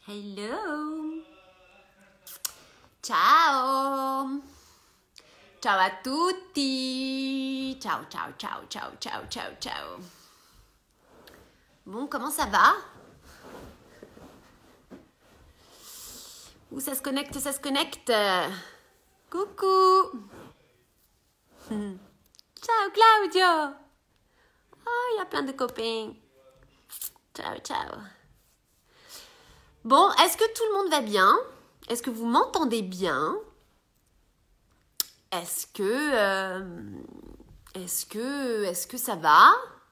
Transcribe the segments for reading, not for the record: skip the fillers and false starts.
Hello. Ciao. Ciao a tutti. Ciao, ciao, ciao, ciao, ciao, ciao, ciao. Bon, comment ça va? Où ça se connecte, ça se connecte. Coucou. Ciao Claudio. Oh, il y a plein de copains. Ciao, ciao. Bon, est-ce que tout le monde va bien? Est-ce que vous m'entendez bien? Est-ce que ça va?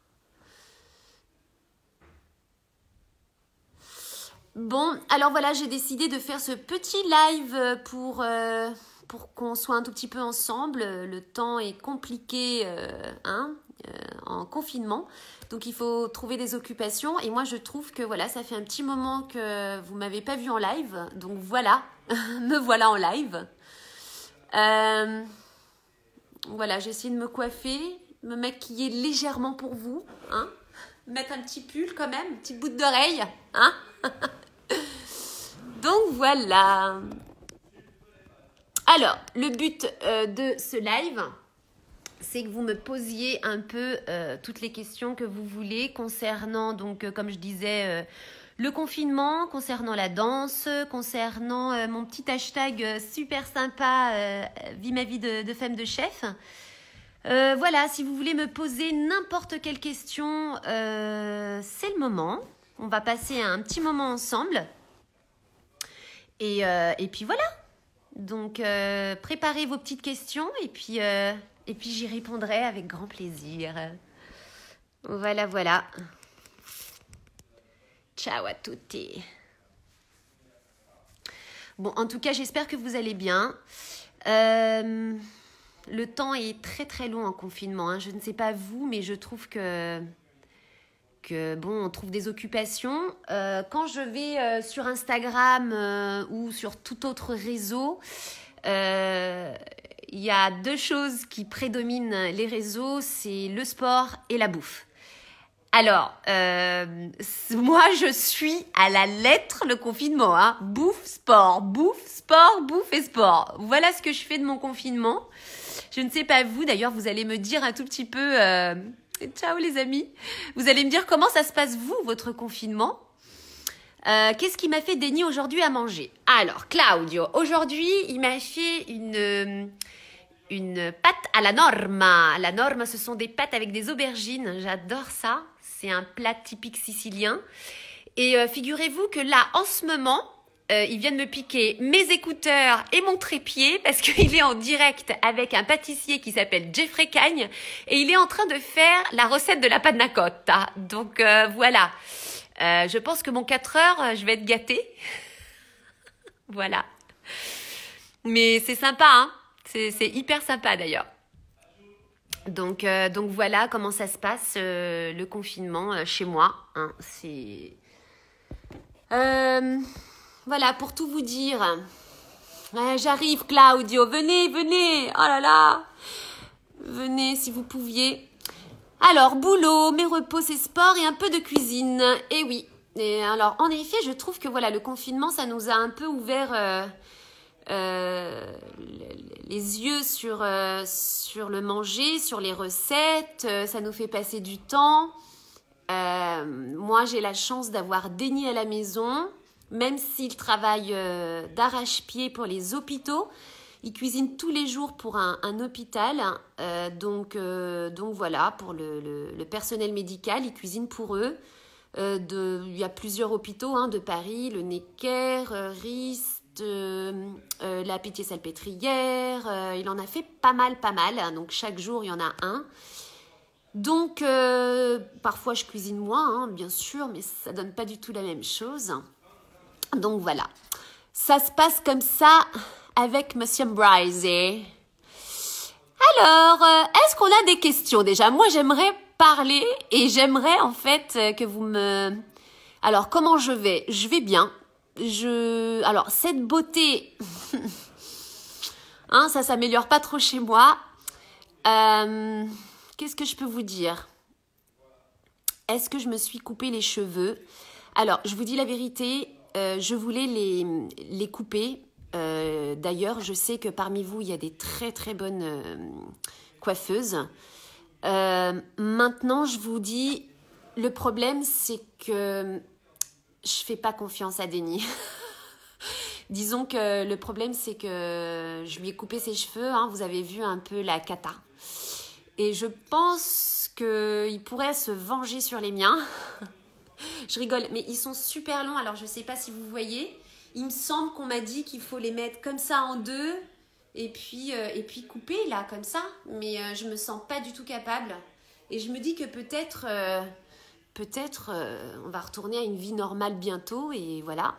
Bon, alors voilà, j'ai décidé de faire ce petit live pour qu'on soit un tout petit peu ensemble. Le temps est compliqué en confinement, donc il faut trouver des occupations. Et moi, je trouve que voilà, ça fait un petit moment que vous m'avez pas vu en live, donc voilà, me voilà en live. Voilà, j'ai essayé de me coiffer, me maquiller légèrement pour vous, hein, mettre un petit pull quand même, une petite bout d'oreille, hein. Donc voilà. Alors, le but de ce live, c'est que vous me posiez un peu toutes les questions que vous voulez concernant, donc comme je disais, le confinement, concernant la danse, concernant mon petit hashtag super sympa, Vie ma vie de femme de chef. Voilà, si vous voulez me poser n'importe quelle question, c'est le moment. On va passer un petit moment ensemble. Et puis voilà. Donc, préparez vos petites questions et puis j'y répondrai avec grand plaisir. Voilà, voilà. Ciao à tutti. Bon, en tout cas, j'espère que vous allez bien. Le temps est très très long en confinement, hein. Je ne sais pas vous, mais je trouve que bon, on trouve des occupations. Quand je vais sur Instagram ou sur tout autre réseau, il y a deux choses qui prédominent les réseaux, c'est le sport et la bouffe. Alors, moi, je suis à la lettre le confinement, hein. Bouffe, sport, bouffe et sport. Voilà ce que je fais de mon confinement. Je ne sais pas vous, d'ailleurs, vous allez me dire un tout petit peu... Ciao les amis. Vous allez me dire comment ça se passe vous, votre confinement. Qu'est-ce qui m'a fait Denis aujourd'hui à manger? Alors, Claudio, aujourd'hui, il m'a fait une pâte à la norma. La norma, ce sont des pâtes avec des aubergines. J'adore ça. C'est un plat typique sicilien. Et figurez-vous que là, en ce moment, il vient de me piquer mes écouteurs et mon trépied parce qu'il est en direct avec un pâtissier qui s'appelle Jeffrey Cagne et il est en train de faire la recette de la panna cotta. Donc voilà, je pense que mon 4 heures, je vais être gâtée. Voilà. Mais c'est sympa, hein. C'est hyper sympa d'ailleurs. Donc voilà comment ça se passe le confinement chez moi, hein. C'est... Voilà, pour tout vous dire. J'arrive, Claudio. Venez, venez. Oh là là. Venez, si vous pouviez. Alors, boulot, mes repos, c'est sport et un peu de cuisine. Et oui. Et alors, en effet, je trouve que voilà, le confinement, ça nous a un peu ouvert les yeux sur le manger, sur les recettes. Ça nous fait passer du temps. Moi, j'ai la chance d'avoir Denis à la maison. Même s'il travaille d'arrache-pied pour les hôpitaux, il cuisine tous les jours pour un hôpital. Donc voilà, pour le personnel médical, il cuisine pour eux. Il y a plusieurs hôpitaux de Paris, le Necker, Rist, la Pitié-Salpêtrière. Il en a fait pas mal. Donc chaque jour, il y en a un. Donc parfois, je cuisine moins, bien sûr, mais ça donne pas du tout la même chose. Donc voilà, ça se passe comme ça avec Monsieur Bryce. Alors, est-ce qu'on a des questions déjà? Moi, j'aimerais parler et j'aimerais en fait que vous me... Alors, comment je vais? Je vais bien. Alors, cette beauté, ça s'améliore pas trop chez moi. Qu'est-ce que je peux vous dire? Est-ce que je me suis coupé les cheveux? Alors, je vous dis la vérité... je voulais les couper. D'ailleurs, je sais que parmi vous, il y a des très très bonnes coiffeuses. Maintenant, je vous dis, le problème, c'est que je fais pas confiance à Denis. Disons que le problème, c'est que je lui ai coupé ses cheveux. Hein, vous avez vu un peu la cata. Et je pense qu'il pourrait se venger sur les miens. Je rigole, mais ils sont super longs. Alors, je ne sais pas si vous voyez. Il me semble qu'on m'a dit qu'il faut les mettre comme ça en deux. Et puis couper, là, comme ça. Mais je ne me sens pas du tout capable. Et je me dis que peut-être on va retourner à une vie normale bientôt. Et voilà.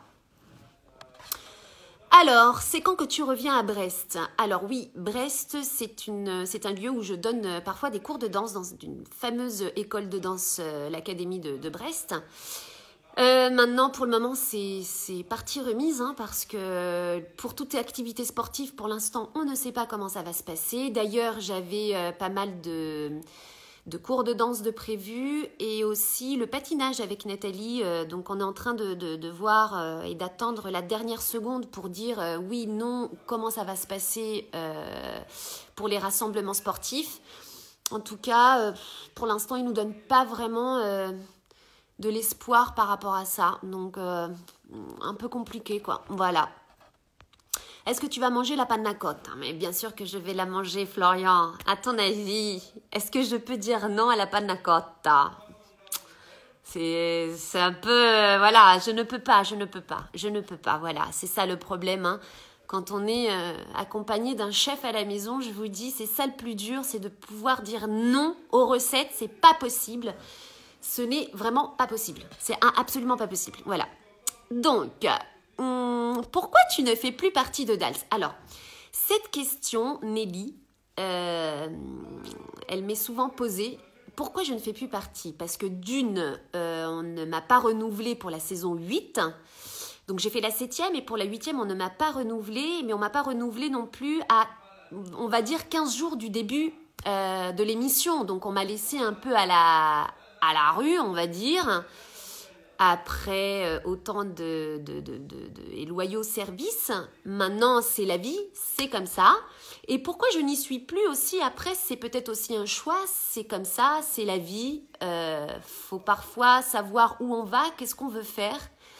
Alors, c'est quand que tu reviens à Brest? Alors oui, Brest, c'est un lieu où je donne parfois des cours de danse dans une fameuse école de danse, l'Académie de Brest. Maintenant, pour le moment, c'est partie remise, hein, parce que pour toute activité sportive, pour l'instant, on ne sait pas comment ça va se passer. D'ailleurs, j'avais pas mal de cours de danse de prévu et aussi le patinage avec Nathalie. Donc, on est en train de voir et d'attendre la dernière seconde pour dire oui, non, comment ça va se passer pour les rassemblements sportifs. En tout cas, pour l'instant, ils ne nous donnent pas vraiment de l'espoir par rapport à ça. Donc, un peu compliqué, quoi. Voilà. Est-ce que tu vas manger la panna cotta? Mais bien sûr que je vais la manger, Florian. À ton avis, est-ce que je peux dire non à la panna cotta? C'est un peu... voilà, je ne peux pas. Voilà, c'est ça le problème. Hein. Quand on est accompagné d'un chef à la maison, je vous dis, c'est ça le plus dur, c'est de pouvoir dire non aux recettes. C'est pas possible. Ce n'est vraiment pas possible. C'est absolument pas possible. Voilà. Donc... pourquoi tu ne fais plus partie de Dals? Alors, cette question, Nelly, elle m'est souvent posée. Pourquoi je ne fais plus partie? Parce que d'une, on ne m'a pas renouvelée pour la saison 8. Donc, j'ai fait la 7e et pour la 8e, on ne m'a pas renouvelée. Mais on ne m'a pas renouvelée non plus à, on va dire, 15 jours du début de l'émission. Donc, on m'a laissé un peu à la rue, on va dire. Après autant et loyaux services, maintenant c'est la vie, c'est comme ça. Et pourquoi je n'y suis plus aussi après, c'est peut-être aussi un choix, c'est comme ça, c'est la vie. Faut parfois savoir où on va, qu'est-ce qu'on veut faire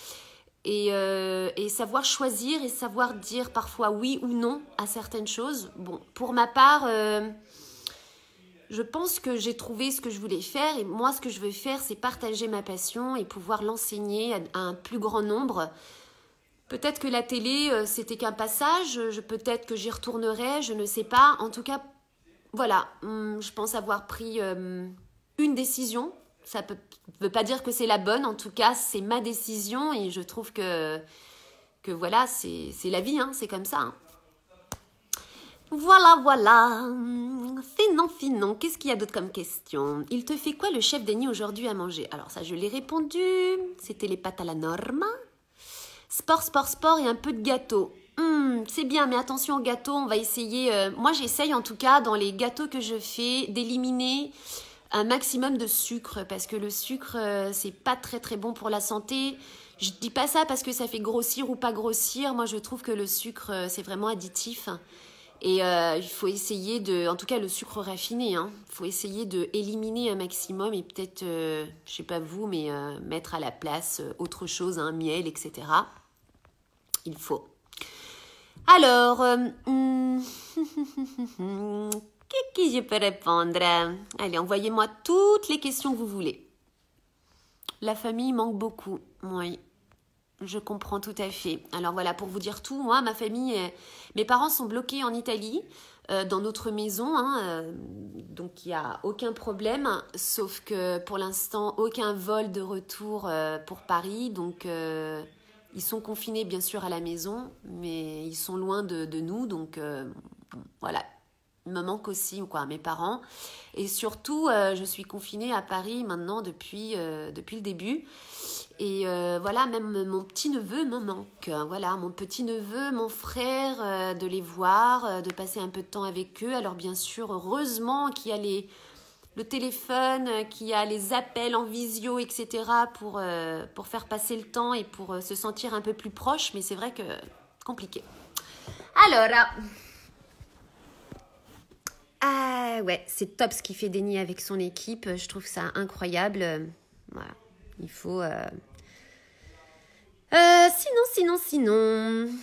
et savoir choisir et savoir dire parfois oui ou non à certaines choses. Bon, pour ma part... je pense que j'ai trouvé ce que je voulais faire et moi, ce que je veux faire, c'est partager ma passion et pouvoir l'enseigner à un plus grand nombre. Peut-être que la télé, c'était qu'un passage, peut-être que j'y retournerai, je ne sais pas. En tout cas, voilà, je pense avoir pris une décision. Ça ne veut pas dire que c'est la bonne, en tout cas, c'est ma décision et je trouve que voilà, c'est la vie, hein, c'est comme ça. Hein. Voilà. Finon, qu'est-ce qu'il y a d'autre comme question? Il te fait quoi le chef Denis aujourd'hui à manger? Alors ça, je l'ai répondu. C'était les pâtes à la norma. Sport et un peu de gâteau. C'est bien, mais attention au gâteau, on va essayer... moi, j'essaye en tout cas, dans les gâteaux que je fais, d'éliminer un maximum de sucre. Parce que le sucre, c'est pas très très bon pour la santé. Je dis pas ça parce que ça fait grossir ou pas grossir. Moi, je trouve que le sucre, c'est vraiment additif. Et il faut essayer de, en tout cas le sucre raffiné, hein, il faut essayer de éliminer un maximum et peut-être, je sais pas vous, mais mettre à la place autre chose, hein, miel, etc. Il faut. Alors, qui je peux répondre? Allez, envoyez-moi toutes les questions que vous voulez. La famille manque beaucoup, oui. Je comprends tout à fait. Alors voilà, pour vous dire tout, moi, ma famille, mes parents sont bloqués en Italie, dans notre maison, hein, donc il n'y a aucun problème, sauf que pour l'instant, aucun vol de retour pour Paris, donc ils sont confinés bien sûr à la maison, mais ils sont loin de nous, donc voilà. Il me manque aussi quoi, mes parents. Et surtout, je suis confinée à Paris maintenant depuis le début. Et voilà, même mon petit-neveu me manque. Voilà, mon petit-neveu, mon frère, de les voir, de passer un peu de temps avec eux. Alors bien sûr, heureusement qu'il y a le téléphone, qui a les appels en visio, etc. pour faire passer le temps et pour se sentir un peu plus proche. Mais c'est vrai que compliqué. Alors, ah ouais, c'est top ce qu'il fait Denis avec son équipe. Je trouve ça incroyable. Voilà, il faut... Sinon...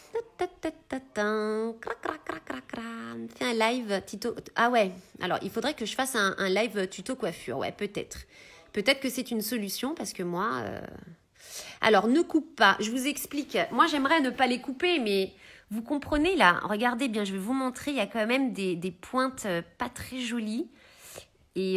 Fais un live tuto. Ah ouais, alors il faudrait que je fasse un live tuto coiffure. Ouais, peut-être. Peut-être que c'est une solution parce que moi... Alors, ne coupe pas. Je vous explique. Moi, j'aimerais ne pas les couper, mais vous comprenez là. Regardez bien, je vais vous montrer. Il y a quand même des pointes pas très jolies. Et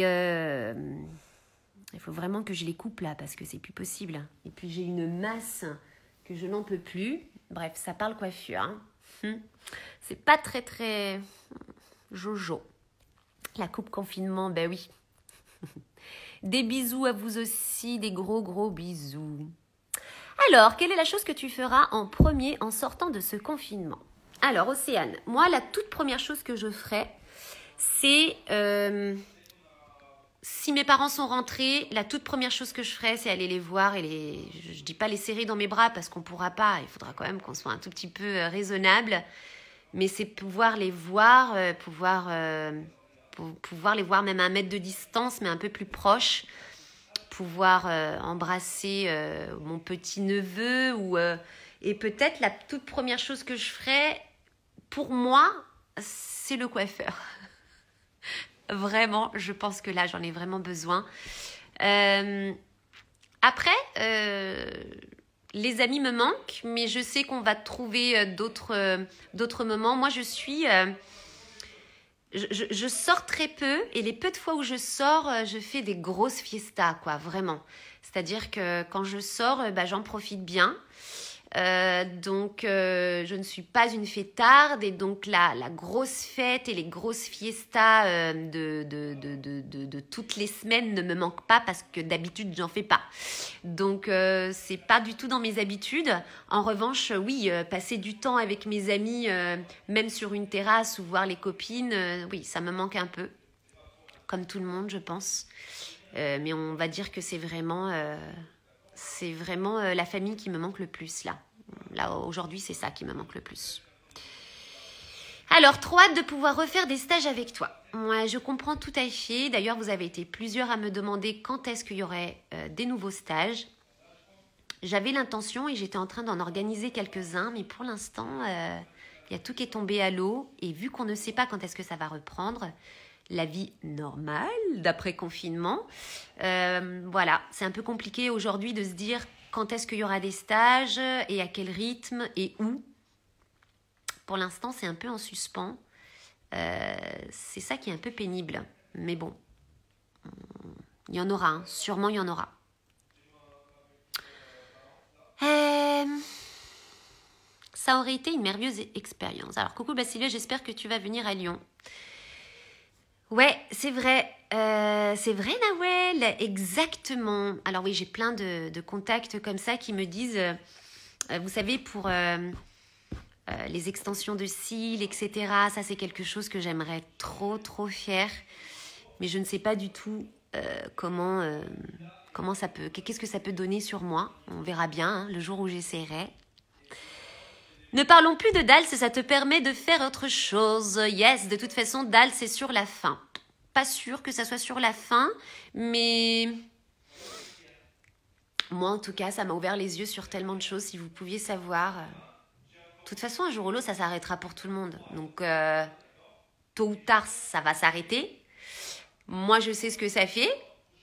il faut vraiment que je les coupe là parce que c'est plus possible. Et puis, j'ai une masse que je n'en peux plus. Bref, ça parle coiffure. Hein. C'est pas très, très jojo. La coupe confinement, ben oui. Des bisous à vous aussi, des gros, gros bisous. Alors, quelle est la chose que tu feras en premier en sortant de ce confinement? Alors, Océane, moi, la toute première chose que je ferai, c'est... si mes parents sont rentrés, la toute première chose que je ferai, c'est aller les voir et je dis pas les serrer dans mes bras parce qu'on pourra pas. Il faudra quand même qu'on soit un tout petit peu raisonnable. Mais c'est pouvoir les voir, pouvoir les voir même à 1 mètre de distance, mais un peu plus proche. Pouvoir embrasser mon petit-neveu et peut-être la toute première chose que je ferai, pour moi, c'est le coiffeur. Vraiment, je pense que là, j'en ai vraiment besoin. Après, les amis me manquent, mais je sais qu'on va trouver d'autres moments. Moi, je sors très peu et les peu de fois où je sors, je fais des grosses fiestas, quoi, vraiment. C'est-à-dire que quand je sors, j'en profite bien. Donc, je ne suis pas une fêtarde et donc la grosse fête et les grosses fiestas de toutes les semaines ne me manquent pas parce que d'habitude, j'en fais pas. Donc, c'est pas du tout dans mes habitudes. En revanche, oui, passer du temps avec mes amis, même sur une terrasse ou voir les copines, oui, ça me manque un peu. Comme tout le monde, je pense. Mais on va dire que c'est vraiment la famille qui me manque le plus, là. Là, aujourd'hui, c'est ça qui me manque le plus. Alors, trop hâte de pouvoir refaire des stages avec toi. Moi, je comprends tout à fait. D'ailleurs, vous avez été plusieurs à me demander quand est-ce qu'il y aurait des nouveaux stages. J'avais l'intention et j'étais en train d'en organiser quelques-uns, mais pour l'instant, il y a tout qui est tombé à l'eau. Et vu qu'on ne sait pas quand est-ce que ça va reprendre, la vie normale d'après confinement, voilà, c'est un peu compliqué aujourd'hui de se dire quand est-ce qu'il y aura des stages et à quel rythme et où. Pour l'instant, c'est un peu en suspens. C'est ça qui est un peu pénible. Mais bon, il y en aura, hein. Sûrement il y en aura. Ça aurait été une merveilleuse expérience. Alors, coucou Basilia, j'espère que tu vas venir à Lyon. Ouais, c'est vrai. C'est vrai, Nawel, exactement. Alors oui, j'ai plein de contacts comme ça qui me disent, vous savez, pour les extensions de cils, etc., ça c'est quelque chose que j'aimerais trop faire. Mais je ne sais pas du tout comment ça peut, qu'est-ce que ça peut donner sur moi. On verra bien, hein, le jour où j'essaierai. Ne parlons plus de dalle, ça te permet de faire autre chose. Yes, de toute façon, dalle, c'est sur la fin. Pas sûr que ça soit sur la fin, mais moi, en tout cas, ça m'a ouvert les yeux sur tellement de choses, si vous pouviez savoir. De toute façon, un jour ou l'autre, ça s'arrêtera pour tout le monde. Donc, tôt ou tard, ça va s'arrêter. Moi, je sais ce que ça fait.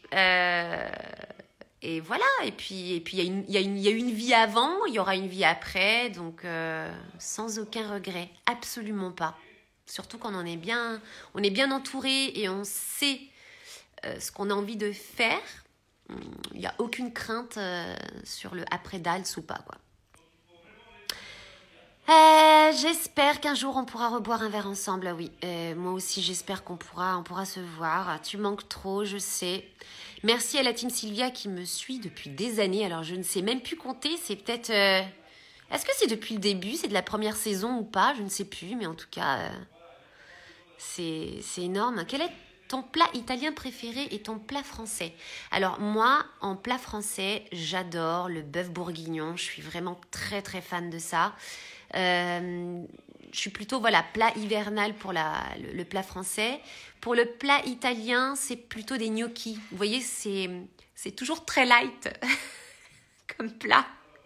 Et voilà, et puis il y a une vie avant, il y aura une vie après, donc sans aucun regret, absolument pas. Surtout quand on est bien entouré et on sait ce qu'on a envie de faire, il n'y a aucune crainte sur le après Dals ou pas, quoi. J'espère qu'un jour on pourra reboire un verre ensemble, oui. Moi aussi j'espère qu'on pourra se voir. Tu manques trop, je sais. Merci à la team Sylvia qui me suit depuis des années. Alors je ne sais même plus compter, c'est peut-être... Est-ce que c'est depuis le début, c'est de la première saison ou pas? Je ne sais plus, mais en tout cas, c'est énorme. Quel est ton plat italien préféré et ton plat français. Alors moi, en plat français, j'adore le bœuf bourguignon. Je suis vraiment très très fan de ça. Je suis plutôt plat hivernal pour le plat français. Pour le plat italien, c'est plutôt des gnocchis. Vous voyez, c'est toujours très light comme plat.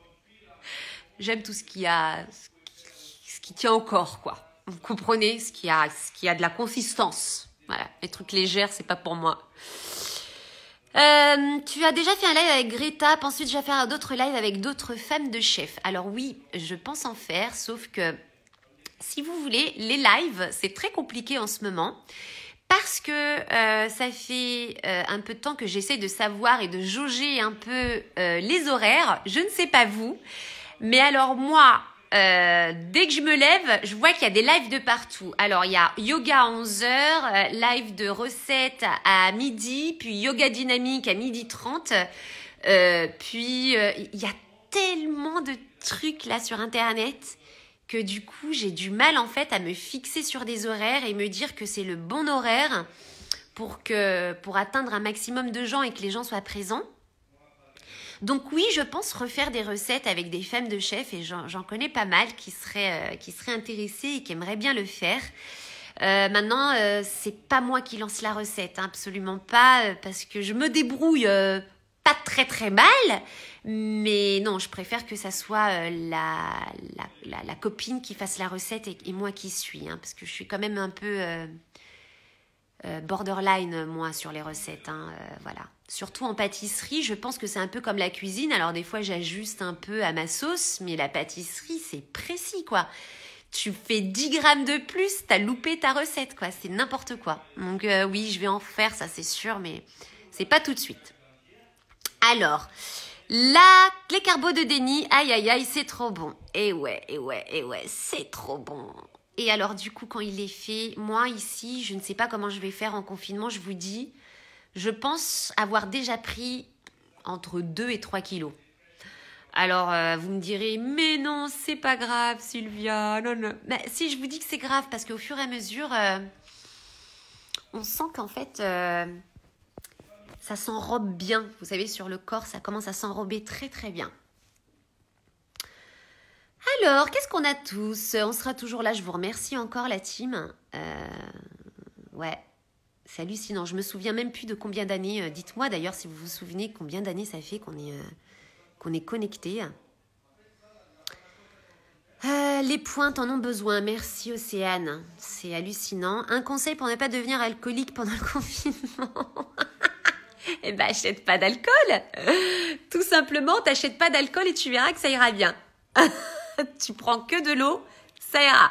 J'aime tout ce qui tient au corps, quoi. Vous comprenez, ce qui a de la consistance. Voilà, les trucs légers, c'est pas pour moi. Tu as déjà fait un live avec Greta, penses-tu déjà faire d'autres lives avec d'autres femmes de chef? Alors oui, je pense en faire, sauf que si vous voulez, les lives, c'est très compliqué en ce moment. Parce que ça fait un peu de temps que j'essaie de savoir et de jauger un peu les horaires. Je ne sais pas vous, mais alors moi, dès que je me lève, je vois qu'il y a des lives de partout. Alors, il y a yoga à 11h, live de recettes à midi, puis yoga dynamique à 12h30. Puis, il y a tellement de trucs là sur Internet que du coup, j'ai du mal en fait à me fixer sur des horaires et me dire que c'est le bon horaire pour atteindre un maximum de gens et que les gens soient présents. Donc oui, je pense refaire des recettes avec des femmes de chef et j'en connais pas mal qui seraient intéressées et qui aimeraient bien le faire. Maintenant, c'est pas moi qui lance la recette, hein, absolument pas, parce que je me débrouille pas très très mal, mais non, je préfère que ça soit la copine qui fasse la recette et moi qui suis, hein, parce que je suis quand même un peu borderline, moi, sur les recettes, hein, voilà. Surtout en pâtisserie, je pense que c'est un peu comme la cuisine. Alors des fois, j'ajuste un peu à ma sauce, mais la pâtisserie, c'est précis, quoi. Tu fais 10 grammes de plus, t'as loupé ta recette, quoi. C'est n'importe quoi. Donc oui, je vais en faire, ça c'est sûr, mais c'est pas tout de suite. Alors, les carbos de Denis, aïe aïe aïe, c'est trop bon. Et ouais, c'est trop bon. Et alors du coup, quand il est fait, moi ici, je ne sais pas comment je vais faire en confinement, je vous dis... Je pense avoir déjà pris entre 2 et 3 kilos. Alors, vous me direz, mais non, c'est pas grave, Sylvia. Non. Mais si, je vous dis que c'est grave, parce qu'au fur et à mesure, on sent qu'en fait, ça s'enrobe bien. Vous savez, sur le corps, ça commence à s'enrober très, très bien. Alors, qu'est-ce qu'on a tous? On sera toujours là. Je vous remercie encore, la team. Ouais. C'est hallucinant, je me souviens même plus de combien d'années. Dites-moi d'ailleurs si vous vous souvenez combien d'années ça fait qu'on est connecté. Les pointes en ont besoin, merci Océane, c'est hallucinant. Un conseil pour ne pas devenir alcoolique pendant le confinement. Eh ben, achète pas d'alcool. Tout simplement, t'achètes pas d'alcool et tu verras que ça ira bien. Tu prends que de l'eau, ça ira.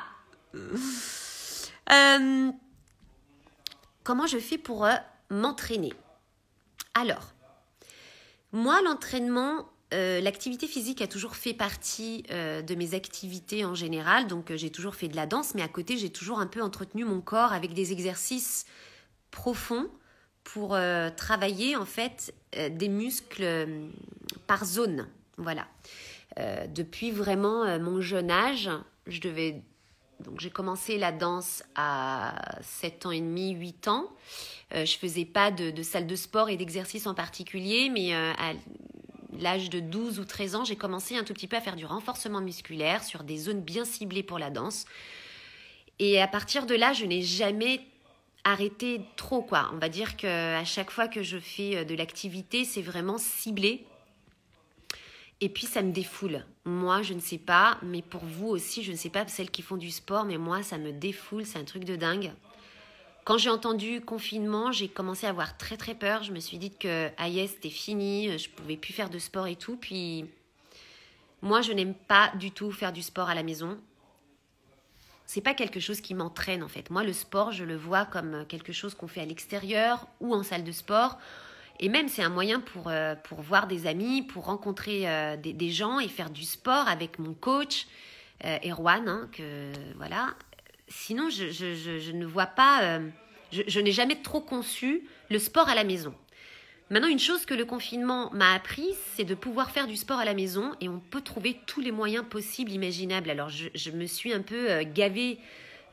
Comment je fais pour m'entraîner? Alors, moi, l'entraînement, l'activité physique a toujours fait partie de mes activités en général. Donc, j'ai toujours fait de la danse, mais à côté, j'ai toujours un peu entretenu mon corps avec des exercices profonds pour travailler, en fait, des muscles par zone. Voilà. Depuis vraiment mon jeune âge, Donc, j'ai commencé la danse à 7 ans et demi, 8 ans. Je faisais pas de salle de sport et d'exercice en particulier, mais à l'âge de 12 ou 13 ans, j'ai commencé un tout petit peu à faire du renforcement musculaire sur des zones bien ciblées pour la danse. Et à partir de là, je n'ai jamais arrêté trop, quoi. On va dire qu'à chaque fois que je fais de l'activité, c'est vraiment ciblé. Et puis, ça me défoule. Moi, je ne sais pas, mais pour vous aussi, je ne sais pas, celles qui font du sport, mais moi, ça me défoule, c'est un truc de dingue. Quand j'ai entendu confinement, j'ai commencé à avoir très, très peur. Je me suis dit que, c'était fini, je ne pouvais plus faire de sport et tout. Puis, moi, je n'aime pas du tout faire du sport à la maison. C'est pas quelque chose qui m'entraîne, en fait. Moi, le sport, je le vois comme quelque chose qu'on fait à l'extérieur ou en salle de sport. Et même, c'est un moyen pour voir des amis, pour rencontrer des gens et faire du sport avec mon coach, Erwan, hein, voilà. Sinon, je ne vois pas... je n'ai jamais trop conçu le sport à la maison. Maintenant, une chose que le confinement m'a appris, c'est de pouvoir faire du sport à la maison et on peut trouver tous les moyens possibles, imaginables. Alors, je me suis un peu gavée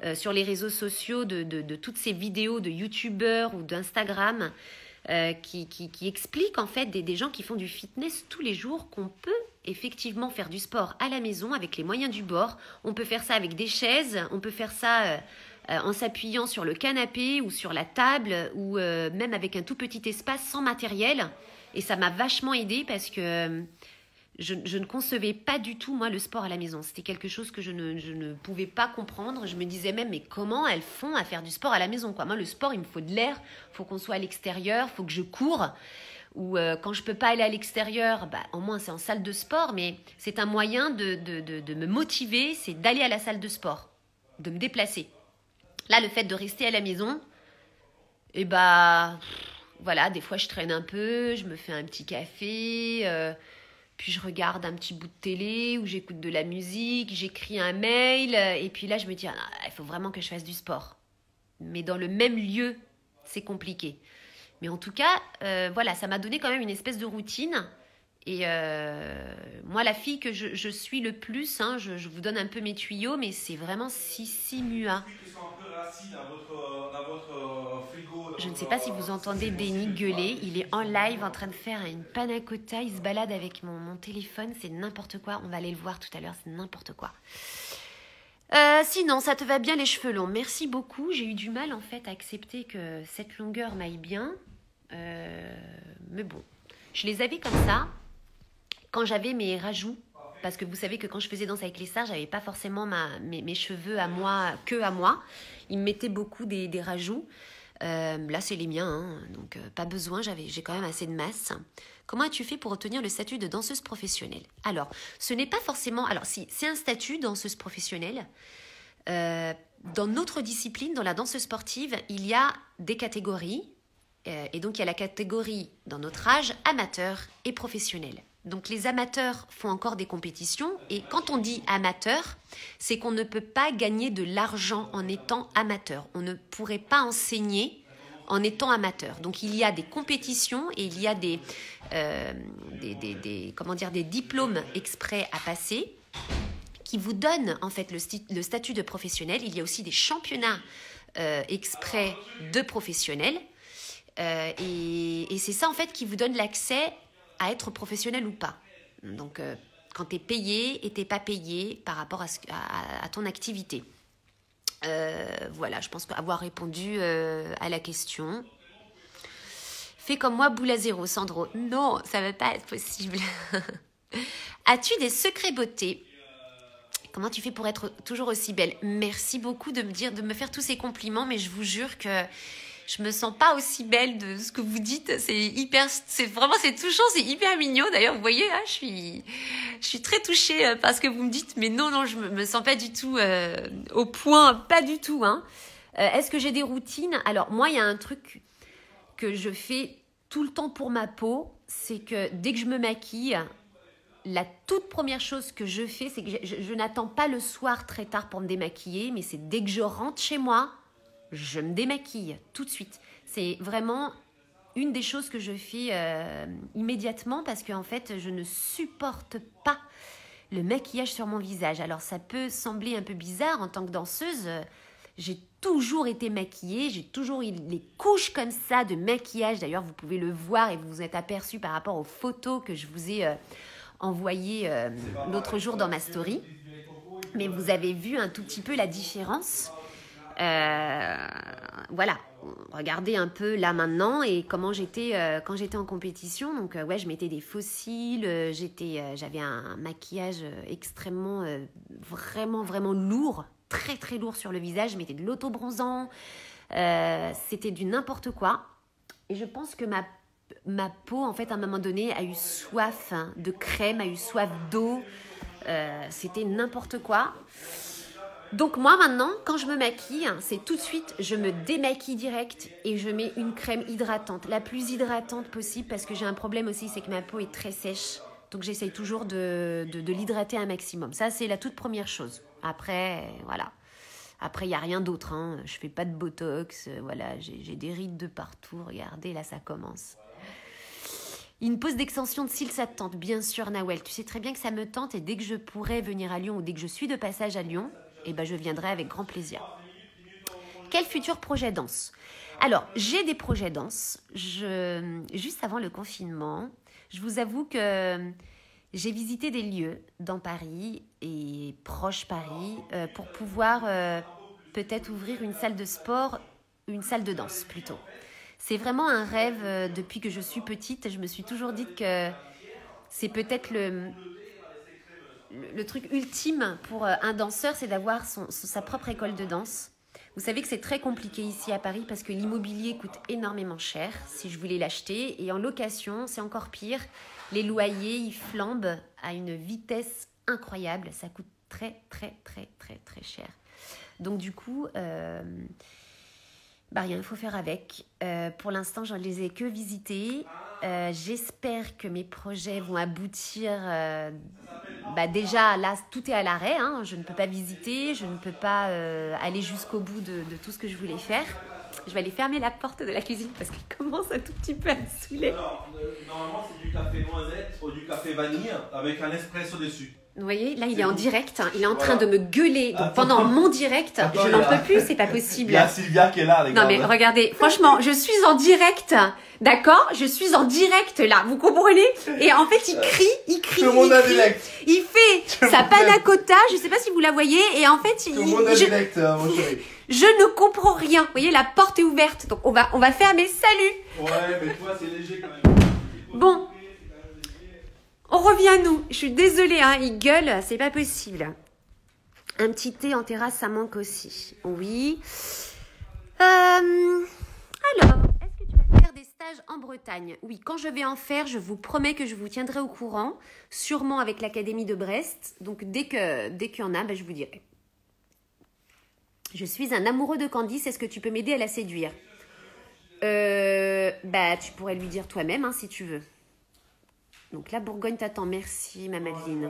sur les réseaux sociaux de toutes ces vidéos de youtubeurs ou d'Instagram qui expliquent en fait des gens qui font du fitness tous les jours qu'on peut effectivement faire du sport à la maison avec les moyens du bord. On peut faire ça avec des chaises, on peut faire ça en s'appuyant sur le canapé ou sur la table ou même avec un tout petit espace sans matériel. Et ça m'a vachement aidée parce que je ne concevais pas du tout, moi, le sport à la maison. C'était quelque chose que je ne pouvais pas comprendre. Je me disais même, mais comment elles font à faire du sport à la maison, quoi. Moi, le sport, il me faut de l'air, il faut qu'on soit à l'extérieur, il faut que je cours. Ou quand je peux pas aller à l'extérieur, au moins c'est en salle de sport, mais c'est un moyen de me motiver, c'est d'aller à la salle de sport, de me déplacer. Là, le fait de rester à la maison, voilà, des fois je traîne un peu, je me fais un petit café, puis je regarde un petit bout de télé ou j'écoute de la musique, j'écris un mail, et puis là je me dis, il faut vraiment que je fasse du sport. Mais dans le même lieu, c'est compliqué. Mais en tout cas, voilà, ça m'a donné quand même une espèce de routine. Et moi, la fille que je suis le plus, je vous donne un peu mes tuyaux, mais c'est vraiment Sissi Mua. Je ne sais pas si vous entendez Denis gueuler. Il est en live en train de faire une panna cotta. Il se balade avec mon téléphone. C'est n'importe quoi. On va aller le voir tout à l'heure. C'est n'importe quoi. Sinon, ça te va bien les cheveux longs. Merci beaucoup. J'ai eu du mal en fait à accepter que cette longueur m'aille bien. Mais bon, je les avais comme ça quand j'avais mes rajouts. Parce que vous savez que quand je faisais Danse avec les stars, j'avais pas forcément mes cheveux à moi, que à moi. Ils me mettaient beaucoup des rajouts. Là, c'est les miens, donc pas besoin, j'ai quand même assez de masse. Comment as-tu fait pour obtenir le statut de danseuse professionnelle? Alors, ce n'est pas forcément... Alors, si, c'est un statut danseuse professionnelle. Dans notre discipline, dans la danse sportive, il y a des catégories. Et donc, il y a la catégorie, dans notre âge, amateur et professionnel. Donc, les amateurs font encore des compétitions. Et quand on dit amateur, c'est qu'on ne peut pas gagner de l'argent en étant amateur. On ne pourrait pas enseigner en étant amateur. Donc, il y a des compétitions et il y a des diplômes exprès à passer qui vous donnent en fait le statut de professionnel. Il y a aussi des championnats exprès de professionnels. Et c'est ça en fait qui vous donne l'accès à être professionnel ou pas. Donc, quand tu es payé et tu n'es pas payé par rapport à ton activité. Voilà, je pense avoir répondu à la question. Fais comme moi, boule à zéro, Sandro. Non, ça ne va pas être possible. As-tu des secrets beauté? Comment tu fais pour être toujours aussi belle? Merci beaucoup de me faire tous ces compliments, mais je vous jure que je me sens pas aussi belle de ce que vous dites. C'est touchant, c'est hyper mignon. D'ailleurs, vous voyez, là, je suis très touchée par ce que vous me dites. Mais non, je me sens pas du tout au point, pas du tout. Est-ce que j'ai des routines? Alors, moi, il y a un truc que je fais tout le temps pour ma peau. C'est que dès que je me maquille, la toute première chose que je fais, c'est que je n'attends pas le soir très tard pour me démaquiller. Mais c'est dès que je rentre chez moi, je me démaquille tout de suite. C'est vraiment une des choses que je fais immédiatement parce qu'en fait, je ne supporte pas le maquillage sur mon visage. Alors, ça peut sembler un peu bizarre en tant que danseuse. J'ai toujours été maquillée, j'ai toujours eu les couches comme ça de maquillage. D'ailleurs, vous pouvez le voir et vous vous êtes aperçu par rapport aux photos que je vous ai envoyées l'autre jour dans ma story. Mais vous avez vu un tout petit peu la différence. Voilà, regardez un peu là maintenant et comment j'étais quand j'étais en compétition. Donc ouais, je mettais des faux cils, j'avais un maquillage extrêmement vraiment lourd, très très lourd sur le visage. Je mettais de l'auto-bronzant, c'était du n'importe quoi. Et je pense que ma peau en fait à un moment donné a eu soif de crème, a eu soif d'eau, c'était n'importe quoi. Donc moi maintenant, quand je me maquille, c'est tout de suite, je me démaquille direct et je mets une crème hydratante, la plus hydratante possible parce que j'ai un problème aussi, c'est que ma peau est très sèche. Donc j'essaye toujours de l'hydrater un maximum. Ça, c'est la toute première chose. Après, voilà. Après, il n'y a rien d'autre. Je ne fais pas de botox. Voilà, j'ai des rides de partout. Regardez, là, ça commence. Une pose d'extension de cils, ça te tente? Bien sûr, Nawel. Tu sais très bien que ça me tente et dès que je pourrai venir à Lyon ou dès que je suis de passage à Lyon, je viendrai avec grand plaisir. quel futur projet danse? Alors, j'ai des projets danse. Juste avant le confinement, je vous avoue que j'ai visité des lieux dans Paris et proche Paris pour pouvoir peut-être ouvrir une salle de sport, une salle de danse plutôt. C'est vraiment un rêve depuis que je suis petite. Je me suis toujours dit que c'est peut-être le truc ultime pour un danseur, c'est d'avoir sa propre école de danse. Vous savez que c'est très compliqué ici à Paris parce que l'immobilier coûte énormément cher si je voulais l'acheter. Et en location, c'est encore pire. Les loyers, ils flambent à une vitesse incroyable. Ça coûte très, très, très, très, très cher. Donc du coup, rien, il faut faire avec. Pour l'instant, je ne les ai que visités. J'espère que mes projets vont aboutir. Déjà, là, tout est à l'arrêt. Hein. Je ne peux pas visiter, je ne peux pas aller jusqu'au bout de tout ce que je voulais faire. Je vais aller fermer la porte de la cuisine parce qu'elle commence un tout petit peu à me saouler. Alors, normalement, c'est du café noisette ou du café vanille avec un espresso dessus. Vous voyez, là, il est en direct. Hein. Il est en train de me gueuler. Donc, pendant mon direct, je n'en peux plus, c'est pas possible. Il y a Sylvia qui est là, les gars. Non, mais regardez, franchement, je suis en direct. D'accord? Je suis en direct, là. Vous comprenez? Et en fait, il crie. Tout le monde a direct. Il fait sa panna cotta. Je sais pas si vous la voyez. Et en fait, tout le monde a direct, mon chéri. Je ne comprends rien. Vous voyez, la porte est ouverte. Donc, on va fermer. Salut. Ouais, mais toi, c'est léger quand même. Bon. On revient à nous. Je suis désolée, hein, il gueule, c'est pas possible. Un petit thé en terrasse, ça manque aussi. Oui. Alors, est-ce que tu vas faire des stages en Bretagne? Oui, quand je vais en faire, je vous promets que je vous tiendrai au courant, sûrement avec l'Académie de Brest. Donc, dès qu'il y en a, je vous dirai. Je suis un amoureux de Candice, est-ce que tu peux m'aider à la séduire? Tu pourrais lui dire toi-même, hein, si tu veux. Donc la Bourgogne t'attend, merci ma Madeleine.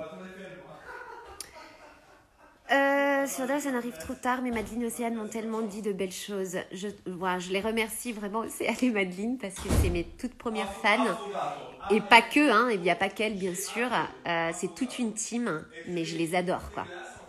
Surda, ça n'arrive trop tard, mais Madeleine et Océane m'ont tellement dit de belles choses. Je les remercie vraiment, Océane et Madeleine, parce que c'est mes toutes premières fans. Et pas que, hein, il n'y a pas qu'elles, bien sûr. C'est toute une team, mais je les adore, quoi.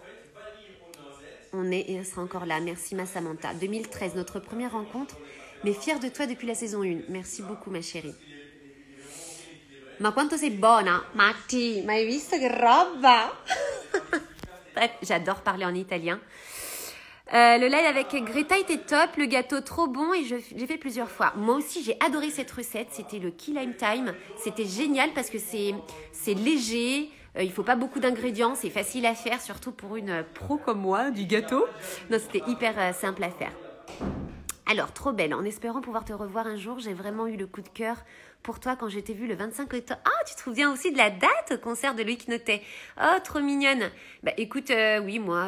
Et elle sera encore là. Merci ma Samantha. 2013, notre première rencontre, mais fière de toi depuis la saison 1. Merci beaucoup, ma chérie. Ma quanto sei buona, Matti, ma hai visto che roba? Bref, j'adore parler en italien. Le live avec Greta était top, le gâteau trop bon et j'ai fait plusieurs fois. Moi aussi, j'ai adoré cette recette, c'était le Key Lime Time. C'était génial parce que c'est léger, il faut pas beaucoup d'ingrédients, c'est facile à faire, surtout pour une pro comme moi du gâteau. Non, c'était hyper simple à faire. Alors, trop belle, en espérant pouvoir te revoir un jour, j'ai vraiment eu le coup de cœur pour toi quand je t'ai vu le 25 octobre. Ah, tu te souviens aussi de la date au concert de Loïc Notet. Oh, trop mignonne. Écoute, oui, moi,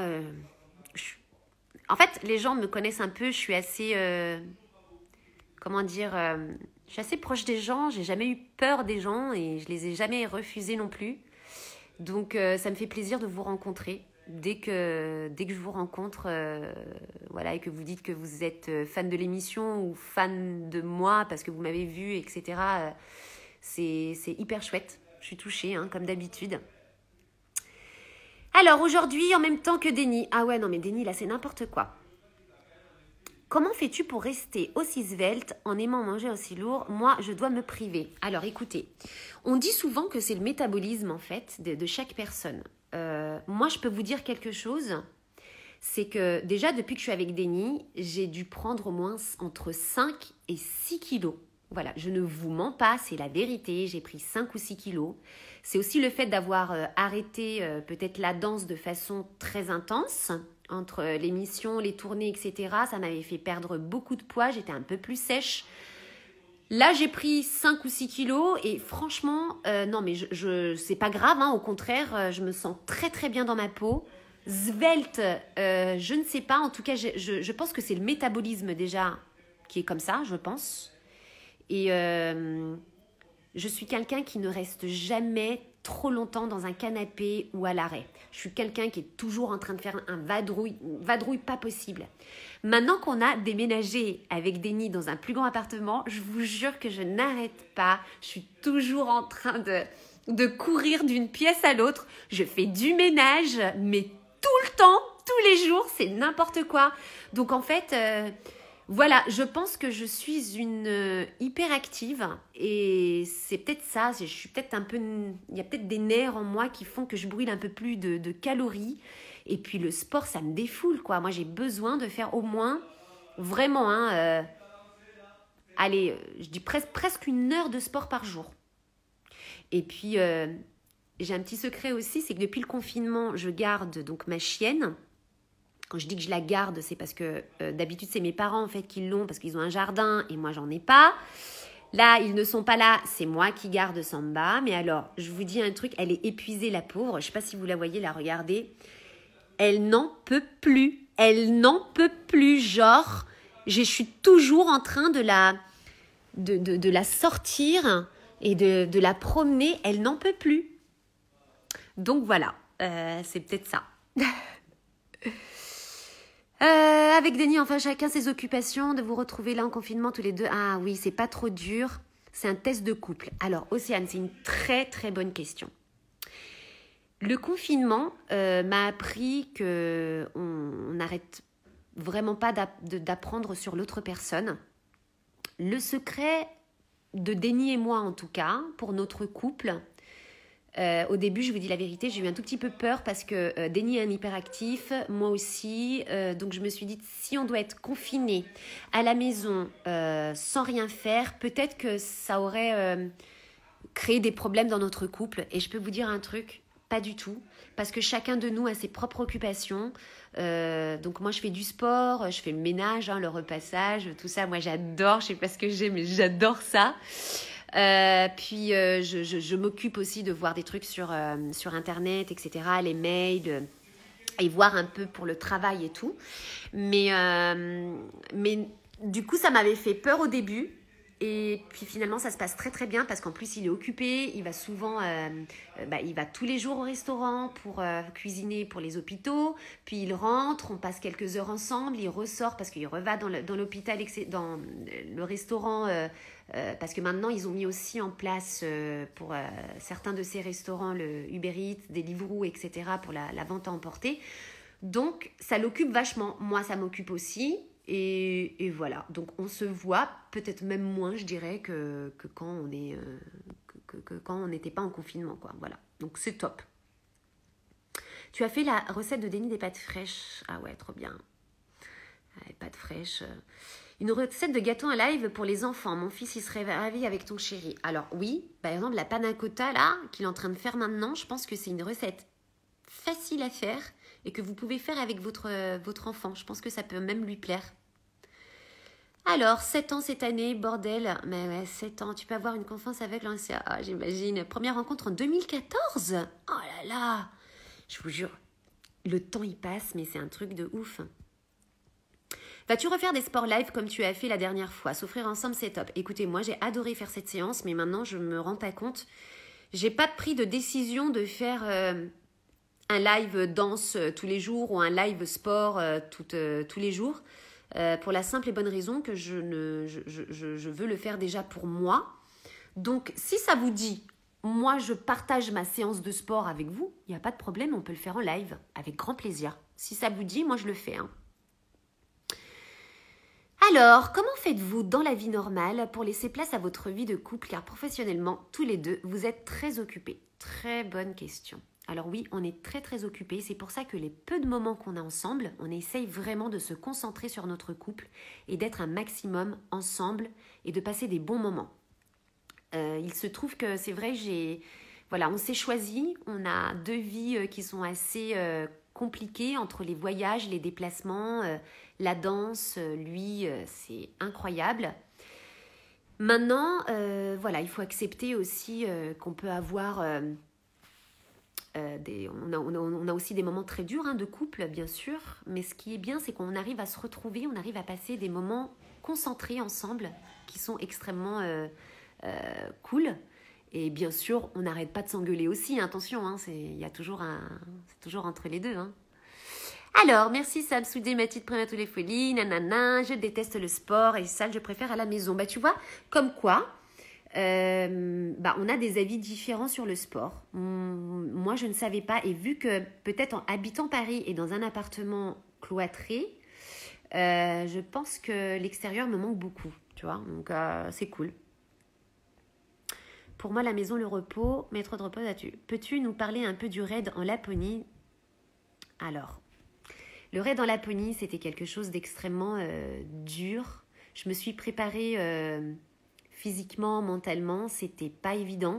en fait, les gens me connaissent un peu, je suis assez, je suis assez proche des gens, j'ai jamais eu peur des gens et je les ai jamais refusés non plus. Donc, ça me fait plaisir de vous rencontrer. Dès que je vous rencontre, et que vous dites que vous êtes fan de l'émission ou fan de moi parce que vous m'avez vu, etc., c'est hyper chouette. Je suis touchée, hein, comme d'habitude. Alors, aujourd'hui, en même temps que Denis. Ah ouais, non, mais Denis, là, c'est n'importe quoi. Comment fais-tu pour rester aussi svelte en aimant manger aussi lourd? Moi, je dois me priver. Alors, écoutez, on dit souvent que c'est le métabolisme, en fait, de chaque personne. Moi, je peux vous dire quelque chose, c'est que déjà, depuis que je suis avec Denis, j'ai dû prendre au moins entre 5 et 6 kilos. Voilà, je ne vous mens pas, c'est la vérité, j'ai pris 5 ou 6 kilos. C'est aussi le fait d'avoir arrêté peut-être la danse de façon très intense, entre l'émission, les tournées, etc. Ça m'avait fait perdre beaucoup de poids, j'étais un peu plus sèche. Là, j'ai pris 5 ou 6 kilos et franchement, non, mais c'est pas grave, hein, au contraire, je me sens très très bien dans ma peau. Svelte, je ne sais pas, en tout cas, je pense que c'est le métabolisme déjà qui est comme ça, je pense. Et je suis quelqu'un qui ne reste jamais trop longtemps dans un canapé ou à l'arrêt. Je suis quelqu'un qui est toujours en train de faire un vadrouille pas possible. Maintenant qu'on a déménagé avec Denis dans un plus grand appartement, je vous jure que je n'arrête pas. Je suis toujours en train de courir d'une pièce à l'autre. Je fais du ménage, mais tout le temps. tous les jours, c'est n'importe quoi. Donc en fait, voilà, je pense que je suis une hyperactive et c'est peut-être ça. Je suis peut-être un peu, il y a peut-être des nerfs en moi qui font que je brûle un peu plus de calories. Et puis le sport, ça me défoule, quoi. Moi, j'ai besoin de faire au moins, vraiment, hein, allez, je dis presque 1 heure de sport par jour. Et puis, j'ai un petit secret aussi, c'est que depuis le confinement, je garde donc ma chienne. Quand je dis que je la garde, c'est parce que d'habitude, c'est mes parents en fait qui l'ont parce qu'ils ont un jardin et moi, j'en ai pas. Là, ils ne sont pas là, c'est moi qui garde Samba. Mais alors, je vous dis un truc, elle est épuisée, la pauvre. Je ne sais pas si vous la voyez, la regardez. Elle n'en peut plus. Elle n'en peut plus. Genre, je suis toujours en train de la sortir et de la promener. Elle n'en peut plus. Donc voilà, c'est peut-être ça. Avec Denis, enfin chacun ses occupations, de vous retrouver là en confinement tous les deux. Ah oui, c'est pas trop dur. C'est un test de couple. Alors Océane, c'est une très très bonne question. Le confinement m'a appris que on n'arrête vraiment pas d'apprendre sur l'autre personne. Le secret de Denis et moi en tout cas, pour notre couple, au début, je vous dis la vérité, j'ai eu un tout petit peu peur parce que Denis est un hyperactif, moi aussi. Donc, je me suis dit, si on doit être confiné à la maison sans rien faire, peut-être que ça aurait créé des problèmes dans notre couple. Et je peux vous dire un truc, pas du tout. Parce que chacun de nous a ses propres occupations. Donc, moi, je fais du sport, je fais le ménage, hein, le repassage, tout ça. Moi, j'adore, je sais pas ce que j'ai, mais j'adore ça. Puis je m'occupe aussi de voir des trucs sur internet, etc., les mails, et voir un peu pour le travail et tout. Mais du coup, ça m'avait fait peur au début. Et puis finalement, ça se passe très très bien parce qu'en plus, il est occupé. Il va souvent, il va tous les jours au restaurant pour cuisiner pour les hôpitaux. Puis il rentre, on passe quelques heures ensemble. Il ressort parce qu'il reva dans l'hôpital, dans le restaurant. Parce que maintenant, ils ont mis aussi en place pour certains de ces restaurants le Uber Eats, Deliveroo, etc. pour la vente à emporter. Donc, ça l'occupe vachement. Moi, ça m'occupe aussi. Et voilà. Donc, on se voit peut-être même moins, je dirais, que quand on est que quand on n'était pas en confinement, quoi. Voilà. Donc, c'est top. Tu as fait la recette de Denis des pâtes fraîches. Ah ouais, trop bien. Les pâtes fraîches. Une recette de gâteau en live pour les enfants. Mon fils, il serait ravi avec ton chéri. Alors oui, par exemple, la panna cotta, là, qu'il est en train de faire maintenant, je pense que c'est une recette facile à faire et que vous pouvez faire avec votre enfant. Je pense que ça peut même lui plaire. Alors, 7 ans cette année, bordel. Mais ouais, 7 ans, tu peux avoir une confiance avec l'ancien. Ah, j'imagine. Première rencontre en 2014. Oh là là. Je vous jure, le temps y passe, mais c'est un truc de ouf. Vas-tu refaire des sports live comme tu as fait la dernière fois? S'offrir ensemble, c'est top. Écoutez, moi, j'ai adoré faire cette séance, mais maintenant, je me rends pas compte. J'ai pas pris de décision de faire un live danse tous les jours ou un live sport tous les jours. Pour la simple et bonne raison que je veux le faire déjà pour moi. Donc, si ça vous dit, moi, je partage ma séance de sport avec vous, il n'y a pas de problème, on peut le faire en live, avec grand plaisir. Si ça vous dit, moi, je le fais, hein. Alors, comment faites-vous dans la vie normale pour laisser place à votre vie de couple? Car professionnellement, tous les deux, vous êtes très occupés. Très bonne question. Alors oui, on est très très occupés. C'est pour ça que les peu de moments qu'on a ensemble, on essaye vraiment de se concentrer sur notre couple et d'être un maximum ensemble et de passer des bons moments. Il se trouve que c'est vrai, on s'est choisis. On a 2 vies qui sont assez compliquées entre les voyages, les déplacements, la danse. Lui, c'est incroyable. Maintenant, il faut accepter aussi qu'on peut avoir... on a aussi des moments très durs de couple, bien sûr. Mais ce qui est bien, c'est qu'on arrive à se retrouver, on arrive à passer des moments concentrés ensemble qui sont extrêmement... cool. Et bien sûr, on n'arrête pas de s'engueuler aussi, attention, c'est toujours entre les deux. Alors, merci Sam Soudé, Mathilde Préma tous les folies, nanana, je déteste le sport et salle, je préfère à la maison. Bah tu vois, comme quoi, On a des avis différents sur le sport. Moi, je ne savais pas. Et vu que peut-être en habitant Paris et dans un appartement cloîtré, je pense que l'extérieur me manque beaucoup. Tu vois, donc c'est cool. Pour moi, la maison, le repos, maître de repos, peux-tu nous parler un peu du raid en Laponie? Alors, le raid en Laponie, c'était quelque chose d'extrêmement dur. Je me suis préparée physiquement, mentalement, c'était pas évident.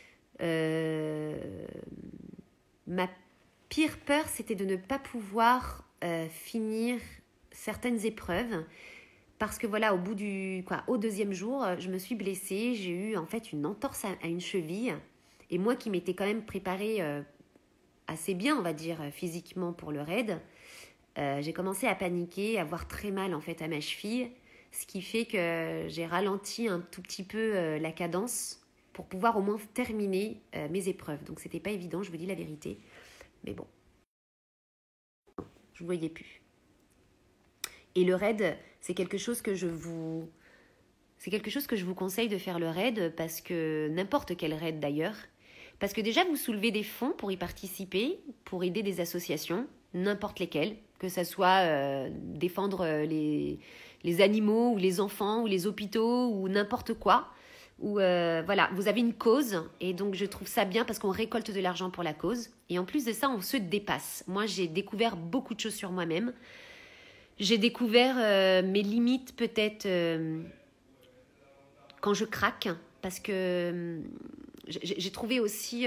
Ma pire peur, c'était de ne pas pouvoir finir certaines épreuves. Parce que voilà, au deuxième jour, je me suis blessée. J'ai eu en fait une entorse à une cheville. Et moi qui m'étais quand même préparée assez bien, on va dire, physiquement pour le raid, j'ai commencé à paniquer, à avoir très mal en fait à ma cheville. Ce qui fait que j'ai ralenti un tout petit peu la cadence pour pouvoir au moins terminer mes épreuves. Donc c'était pas évident, je vous dis la vérité. Mais bon, je ne voyais plus. Et le raid, c'est quelque chose que je vous conseille de faire le raid, parce que n'importe quel raid d'ailleurs, parce que déjà vous soulevez des fonds pour y participer, pour aider des associations, n'importe lesquelles, que ça soit défendre les animaux ou les enfants ou les hôpitaux ou n'importe quoi. Ou voilà, vous avez une cause et donc je trouve ça bien parce qu'on récolte de l'argent pour la cause. Et en plus de ça, on se dépasse. Moi, j'ai découvert beaucoup de choses sur moi-même. J'ai découvert mes limites peut-être quand je craque, parce que j'ai trouvé aussi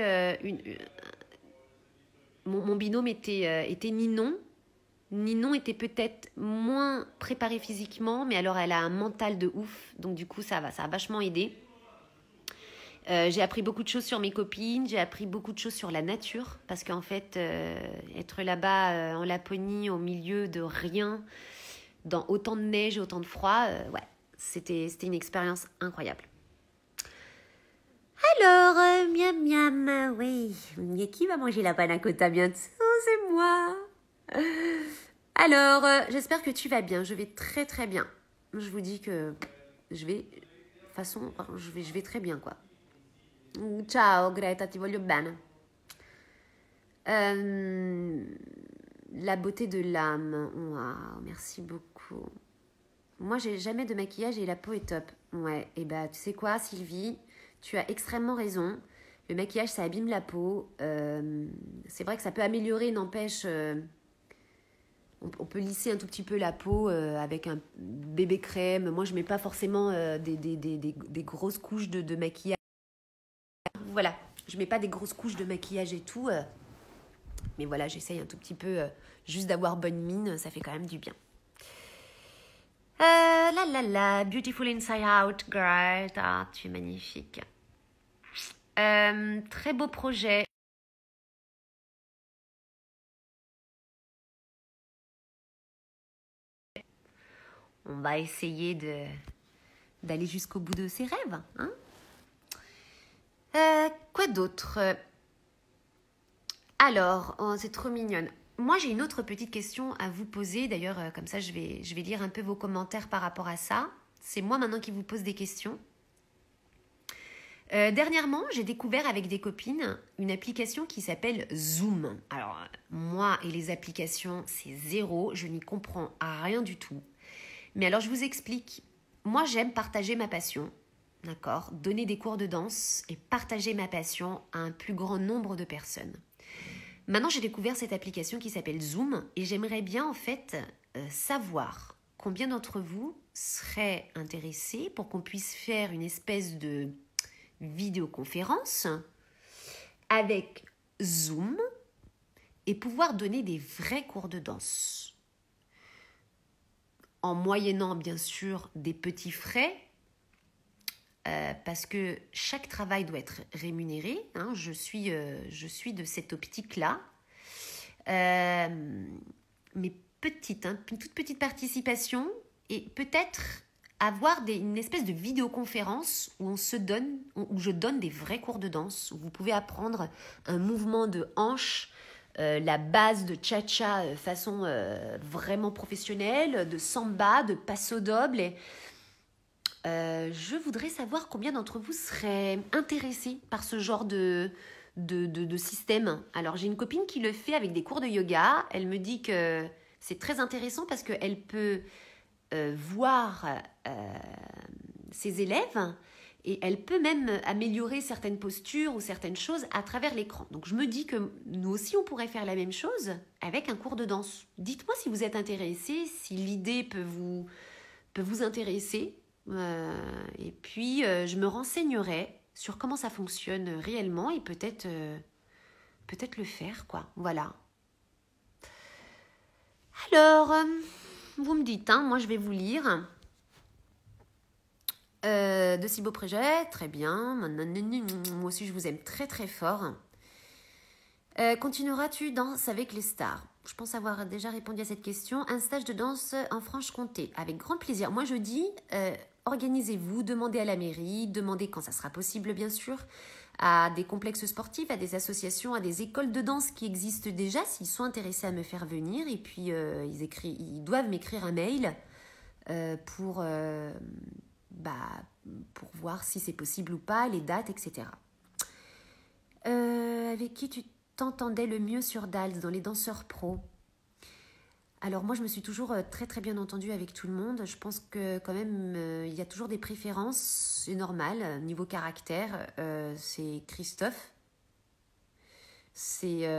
mon binôme était Ninon. Ninon était peut-être moins préparée physiquement, mais alors elle a un mental de ouf, donc du coup ça a vachement aidé. J'ai appris beaucoup de choses sur mes copines, j'ai appris beaucoup de choses sur la nature, parce qu'en fait, être là-bas en Laponie, au milieu de rien, dans autant de neige et autant de froid, ouais, c'était une expérience incroyable. Alors, miam miam, oui, mais qui va manger la panna cotta bientôt? C'est moi. Alors, j'espère que tu vas bien, je vais très très bien. Je vous dis que je vais très bien, quoi. Ciao Greta, ti voglio bene. La beauté de l'âme. Waouh, merci beaucoup. Moi, j'ai jamais de maquillage et la peau est top. Ouais, et bah, tu sais quoi, Sylvie, tu as extrêmement raison. Le maquillage, ça abîme la peau. C'est vrai que ça peut améliorer, n'empêche. On peut lisser un tout petit peu la peau avec un bébé crème. Moi, je mets pas forcément des grosses couches de maquillage. Voilà, je mets pas des grosses couches de maquillage et tout. Mais voilà, j'essaye un tout petit peu juste d'avoir bonne mine. Ça fait quand même du bien. Beautiful inside out, great. Ah, tu es magnifique. Très beau projet. On va essayer d'aller jusqu'au bout de ses rêves. Hein, quoi d'autre? Alors, oh, c'est trop mignonne. Moi, j'ai une autre petite question à vous poser. D'ailleurs, comme ça, je vais lire un peu vos commentaires par rapport à ça. C'est moi maintenant qui vous pose des questions. Dernièrement, j'ai découvert avec des copines une application qui s'appelle Zoom. Alors, moi et les applications, c'est zéro. Je n'y comprends rien du tout. Mais alors, je vous explique. Moi, j'aime partager ma passion. D'accord? Donner des cours de danse et partager ma passion à un plus grand nombre de personnes. Maintenant, j'ai découvert cette application qui s'appelle Zoom et j'aimerais bien en fait savoir combien d'entre vous seraient intéressés pour qu'on puisse faire une espèce de vidéoconférence avec Zoom et pouvoir donner des vrais cours de danse. En moyennant bien sûr des petits frais, parce que chaque travail doit être rémunéré. Hein, je suis de cette optique-là. Mais petite, hein, une toute petite participation et peut-être avoir une espèce de vidéoconférence où où je donne des vrais cours de danse, où vous pouvez apprendre un mouvement de hanche, la base de cha-cha façon vraiment professionnelle, de samba, de passo doble. Je voudrais savoir combien d'entre vous seraient intéressés par ce genre de système. Alors, j'ai une copine qui le fait avec des cours de yoga. Elle me dit que c'est très intéressant parce qu'elle peut voir ses élèves et elle peut même améliorer certaines postures ou certaines choses à travers l'écran. Donc, je me dis que nous aussi, on pourrait faire la même chose avec un cours de danse. Dites-moi si vous êtes intéressés, si l'idée peut vous intéresser. Et puis, je me renseignerai sur comment ça fonctionne réellement et peut-être le faire, quoi. Voilà. Alors, vous me dites, hein, moi je vais vous lire. De si beaux projets, très bien. Moi aussi, je vous aime très très fort. Continueras-tu danse avec les stars? Je pense avoir déjà répondu à cette question. Un stage de danse en Franche-Comté, avec grand plaisir. Moi, je dis, organisez-vous, demandez à la mairie, demandez quand ça sera possible, bien sûr, à des complexes sportifs, à des associations, à des écoles de danse qui existent déjà, s'ils sont intéressés à me faire venir. Et puis, ils doivent m'écrire un mail pour voir si c'est possible ou pas, les dates, etc. Avec qui tu t'entendais le mieux sur Dals, dans les danseurs pros? Alors moi, je me suis toujours très très bien entendue avec tout le monde. Je pense que quand même, il y a toujours des préférences, c'est normal. Niveau caractère, c'est Christophe. C'est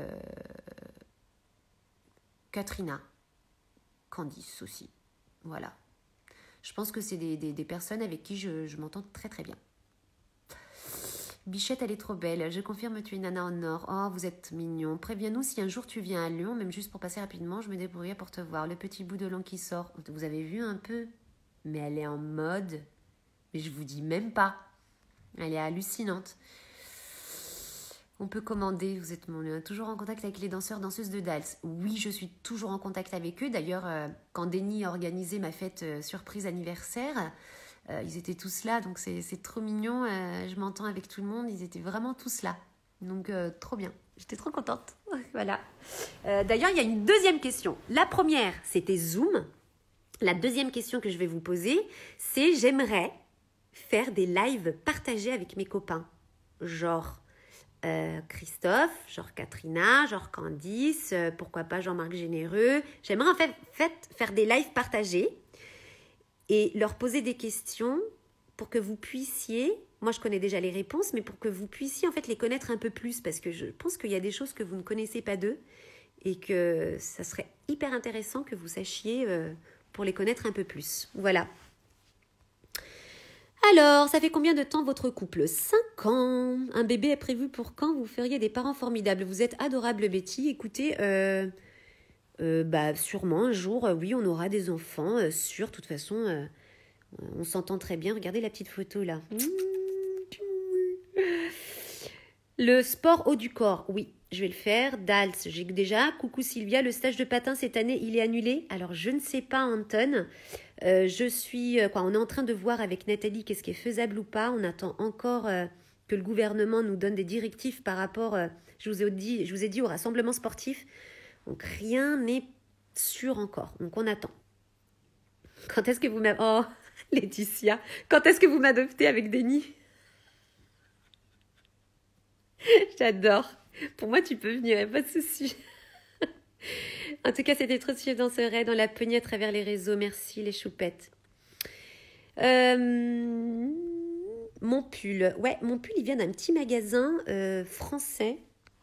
Katrina. Candice aussi. Voilà. Je pense que c'est des personnes avec qui je m'entends très très bien. Bichette, elle est trop belle. Je confirme, tu es nana en or. Oh, vous êtes mignon. Préviens-nous si un jour tu viens à Lyon, même juste pour passer rapidement, je me débrouillerai pour te voir. Le petit bout de langue qui sort. Vous avez vu un peu? Mais elle est en mode. Mais je vous dis même pas. Elle est hallucinante. On peut commander. Vous êtes toujours en contact avec les danseurs, danseuses de Dals? Oui, je suis toujours en contact avec eux. D'ailleurs, quand Denis a organisé ma fête surprise anniversaire, ils étaient tous là, donc c'est trop mignon. Je m'entends avec tout le monde, ils étaient vraiment tous là. Donc, trop bien. J'étais trop contente. Voilà. D'ailleurs, il y a une deuxième question. La première, c'était Zoom. La deuxième question que je vais vous poser, c'est j'aimerais faire des lives partagés avec mes copains. Genre Christophe, genre Katrina, genre Candice, pourquoi pas Jean-Marc Généreux. J'aimerais en fait faire des lives partagés et leur poser des questions pour que vous puissiez, moi je connais déjà les réponses, mais pour que vous puissiez en fait les connaître un peu plus, parce que je pense qu'il y a des choses que vous ne connaissez pas d'eux et que ça serait hyper intéressant que vous sachiez pour les connaître un peu plus. Voilà. Alors, ça fait combien de temps votre couple? 5 ans. Un bébé est prévu pour quand? Vous feriez des parents formidables. Vous êtes adorable, Betty. Écoutez, sûrement un jour, oui, on aura des enfants, sûr. De toute façon, on s'entend très bien. Regardez la petite photo là. Le sport haut du corps, oui, je vais le faire. Dals, j'ai déjà. Coucou Sylvia, le stage de patin cette année, il est annulé? Alors, je ne sais pas, Anton. On est en train de voir avec Nathalie qu'est-ce qui est faisable ou pas. On attend encore que le gouvernement nous donne des directives par rapport, je vous ai dit, au rassemblement sportif. Donc, rien n'est sûr encore. Donc, on attend. Quand est-ce que vous m'avez... Oh, Laetitia, quand est-ce que vous m'adoptez avec Denis? J'adore. Pour moi, tu peux venir, pas de souci. En tout cas, c'était trop si je danserais dans la peignée à travers les réseaux. Merci, les choupettes. Mon pull. Ouais, mon pull, il vient d'un petit magasin français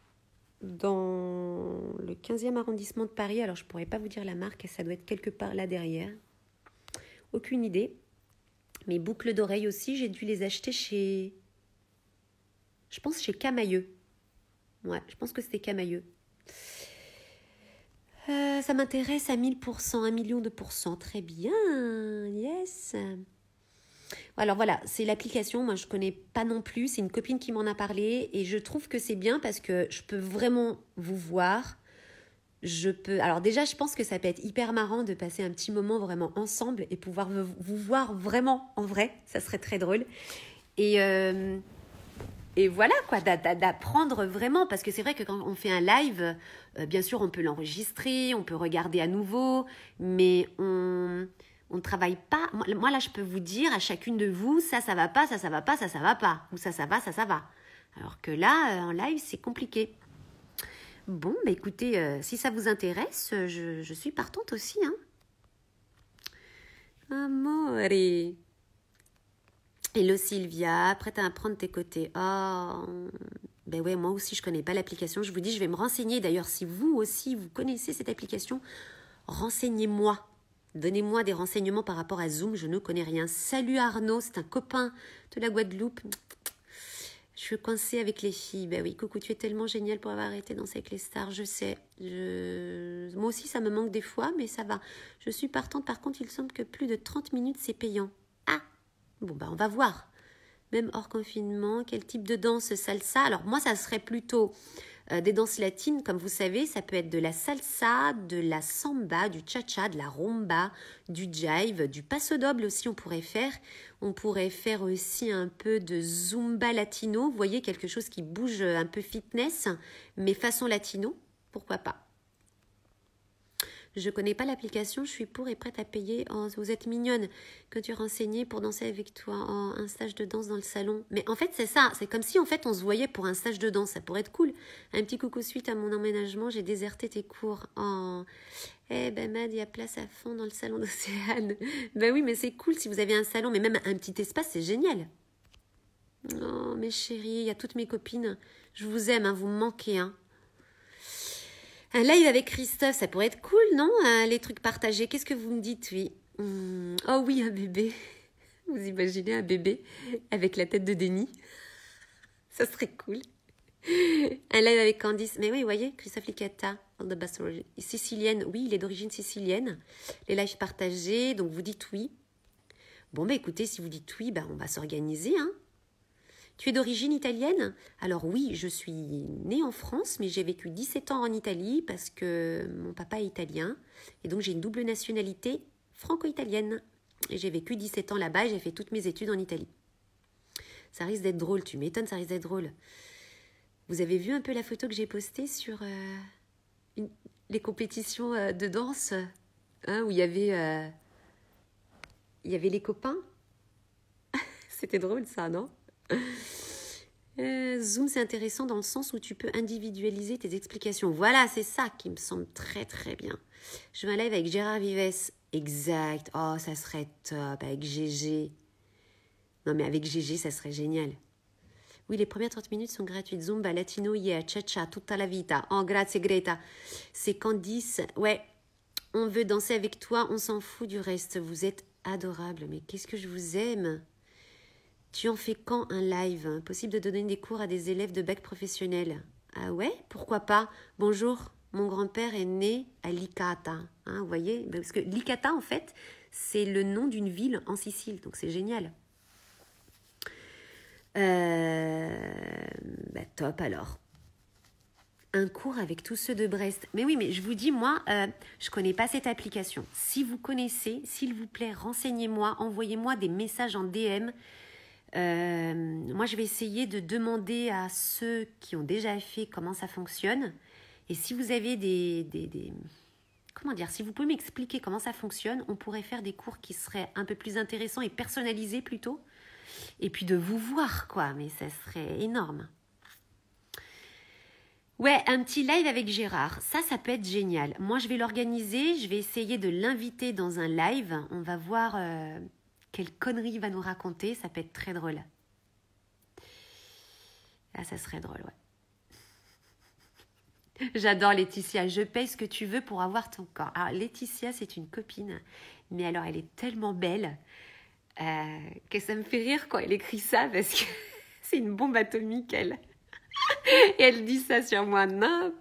dans le 15e arrondissement de Paris. Alors, je ne pourrais pas vous dire la marque. Ça doit être quelque part là derrière. Aucune idée. Mes boucles d'oreilles aussi, j'ai dû les acheter chez... Je pense chez Camailleux. Ouais, je pense que c'était Camailleux. Ça m'intéresse à 1000%, 1 million de pourcents. Très bien, yes. Alors voilà, c'est l'application, moi je connais pas non plus, c'est une copine qui m'en a parlé et je trouve que c'est bien parce que je peux vraiment vous voir. Alors déjà, je pense que ça peut être hyper marrant de passer un petit moment vraiment ensemble et pouvoir vous voir vraiment en vrai, ça serait très drôle. Et voilà, quoi, d'apprendre vraiment, parce que c'est vrai que quand on fait un live, bien sûr, on peut l'enregistrer, on peut regarder à nouveau, mais On ne travaille pas. Moi, là, je peux vous dire à chacune de vous, ça va pas, ça va pas, ça va pas. Ou ça va, ça va. Alors que là, en live, c'est compliqué. Bon, bah écoutez, si ça vous intéresse, je suis partante aussi. Hein. Amore. Hello Sylvia, prête à apprendre tes côtés. Oh, ben ouais, moi aussi, je connais pas l'application. Je vous dis, je vais me renseigner. D'ailleurs, si vous aussi, vous connaissez cette application, renseignez-moi. Donnez-moi des renseignements par rapport à Zoom, je ne connais rien. Salut Arnaud, c'est un copain de la Guadeloupe. Je suis coincée avec les filles. Ben oui, coucou, tu es tellement géniale pour avoir arrêté de danser avec les stars, je sais. Moi aussi, ça me manque des fois, mais ça va. Je suis partante, par contre, il semble que plus de 30 minutes, c'est payant. Ah, bon, ben on va voir. Même hors confinement, quel type de danse salsa? Alors moi, ça serait plutôt des danses latines, comme vous savez, ça peut être de la salsa, de la samba, du cha-cha, de la rumba, du jive, du paso doble aussi on pourrait faire. On pourrait faire aussi un peu de zumba latino, vous voyez, quelque chose qui bouge un peu fitness, mais façon latino, pourquoi pas. Je connais pas l'application, je suis pour et prête à payer. Oh, vous êtes mignonne que tu renseignais pour danser avec toi. Oh, un stage de danse dans le salon. Mais en fait, c'est ça. C'est comme si en fait on se voyait pour un stage de danse. Ça pourrait être cool. Un petit coucou suite à mon emménagement. J'ai déserté tes cours. Oh. Eh ben Mad, il y a place à fond dans le salon d'Océane. Ben oui, mais c'est cool si vous avez un salon. Mais même un petit espace, c'est génial. Oh, mes chéris, il y a toutes mes copines. Je vous aime, hein, vous me manquez, hein. Un live avec Christophe, ça pourrait être cool, non? Les trucs partagés, qu'est-ce que vous me dites? Oui. Oh oui, un bébé. Vous imaginez un bébé avec la tête de Denis? Ça serait cool. Un live avec Candice. Mais oui, vous voyez, Christophe Licata, sicilienne. Oui, il est d'origine sicilienne. Les lives partagés, donc vous dites oui. Bon, bah écoutez, si vous dites oui, bah, on va s'organiser, hein. Tu es d'origine italienne? Alors oui, je suis née en France, mais j'ai vécu 17 ans en Italie parce que mon papa est italien. Et donc j'ai une double nationalité franco-italienne. Et j'ai vécu 17 ans là-bas et j'ai fait toutes mes études en Italie. Ça risque d'être drôle, tu m'étonnes, ça risque d'être drôle. Vous avez vu un peu la photo que j'ai postée sur les compétitions de danse hein, où il y avait les copains? C'était drôle ça, non? Zoom, c'est intéressant dans le sens où tu peux individualiser tes explications. Voilà, c'est ça qui me semble très très bien. Je vais un live avec Gérard Vives. Exact. Oh, ça serait top avec GG. Non, mais avec GG, ça serait génial. Oui, les premières 30 minutes sont gratuites. Zumba, latino, yeah, cha-cha, tutta la vita. Oh, grazie Greta. C'est Candice. Ouais, on veut danser avec toi, on s'en fout du reste. Vous êtes adorable. Mais qu'est-ce que je vous aime. Tu en fais quand un live? Possible de donner des cours à des élèves de bac professionnel? Ah ouais? Pourquoi pas? Bonjour, mon grand-père est né à Licata. Hein, vous voyez? Parce que Licata, en fait, c'est le nom d'une ville en Sicile. Donc, c'est génial. Top alors. Un cours avec tous ceux de Brest. Mais oui, mais je vous dis, moi, je connais pas cette application. Si vous connaissez, s'il vous plaît, renseignez-moi, envoyez-moi des messages en DM. Moi, je vais essayer de demander à ceux qui ont déjà fait comment ça fonctionne. Et si vous avez comment dire, si vous pouvez m'expliquer comment ça fonctionne, on pourrait faire des cours qui seraient un peu plus intéressants et personnalisés plutôt. Et puis de vous voir, quoi. Mais ça serait énorme. Ouais, un petit live avec Gérard. Ça peut être génial. Moi, je vais l'organiser. Je vais essayer de l'inviter dans un live. On va voir... quelle connerie il va nous raconter, ça peut être très drôle. Ah, ça serait drôle, ouais. J'adore Laetitia, je paye ce que tu veux pour avoir ton corps. Alors Laetitia, c'est une copine, mais alors elle est tellement belle que ça me fait rire quand elle écrit ça, parce que c'est une bombe atomique, elle. Et elle dit ça sur moi, non.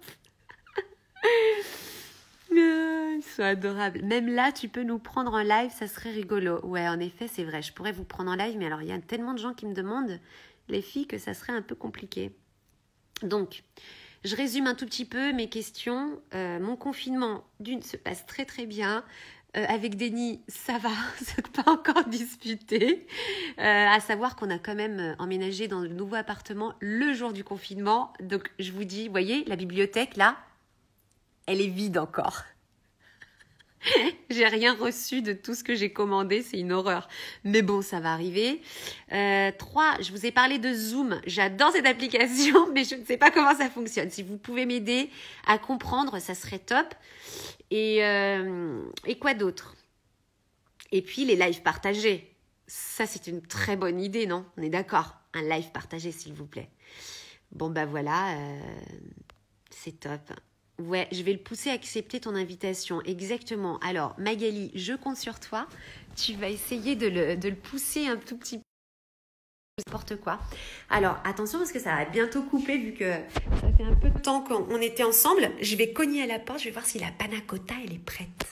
Ils sont adorables. Même là, tu peux nous prendre en live, ça serait rigolo. Ouais, en effet, c'est vrai. Je pourrais vous prendre en live, mais alors il y a tellement de gens qui me demandent, les filles, que ça serait un peu compliqué. Donc, je résume un tout petit peu mes questions. Mon confinement, se passe très très bien. Avec Denis, ça va, c'est pas encore disputé. À savoir qu'on a quand même emménagé dans le nouveau appartement le jour du confinement. Donc, je vous dis, vous voyez, la bibliothèque, là, elle est vide encore. J'ai rien reçu de tout ce que j'ai commandé, c'est une horreur. Mais bon, ça va arriver. 3, je vous ai parlé de Zoom. J'adore cette application, mais je ne sais pas comment ça fonctionne. Si vous pouvez m'aider à comprendre, ça serait top. Et quoi d'autre? Et puis les lives partagés. Ça, c'est une très bonne idée, non? On est d'accord? Un live partagé, s'il vous plaît. Bon, bah voilà, c'est top. Ouais, je vais le pousser à accepter ton invitation. Exactement. Alors, Magali, je compte sur toi. Tu vas essayer de le pousser un tout petit peu. N'importe quoi. Alors, attention parce que ça va bientôt couper vu que ça fait un peu de temps qu'on était ensemble. Je vais cogner à la porte. Je vais voir si la panna cotta, elle est prête.